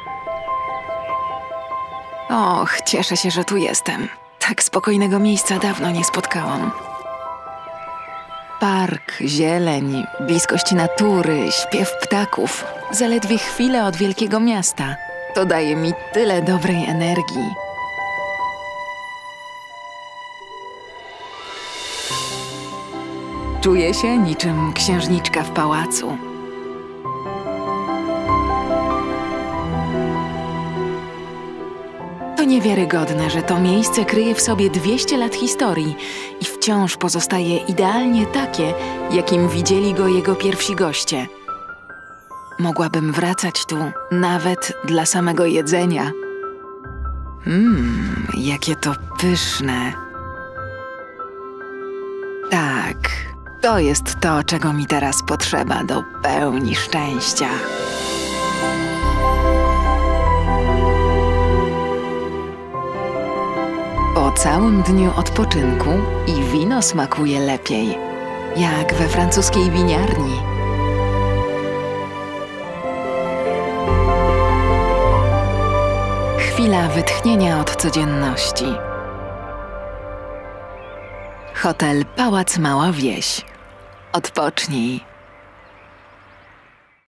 Och, cieszę się, że tu jestem. Tak spokojnego miejsca dawno nie spotkałam. Park, zieleń, bliskość natury, śpiew ptaków. Zaledwie chwilę od wielkiego miasta. To daje mi tyle dobrej energii. Czuję się niczym księżniczka w pałacu. To niewiarygodne, że to miejsce kryje w sobie 200 lat historii i wciąż pozostaje idealnie takie, jakim widzieli go jego pierwsi goście. Mogłabym wracać tu nawet dla samego jedzenia. Jakie to pyszne. Tak, to jest to, czego mi teraz potrzeba do pełni szczęścia. Po całym dniu odpoczynku i wino smakuje lepiej, jak we francuskiej winiarni. Chwila wytchnienia od codzienności. Hotel Pałac Mała Wieś. Odpocznij.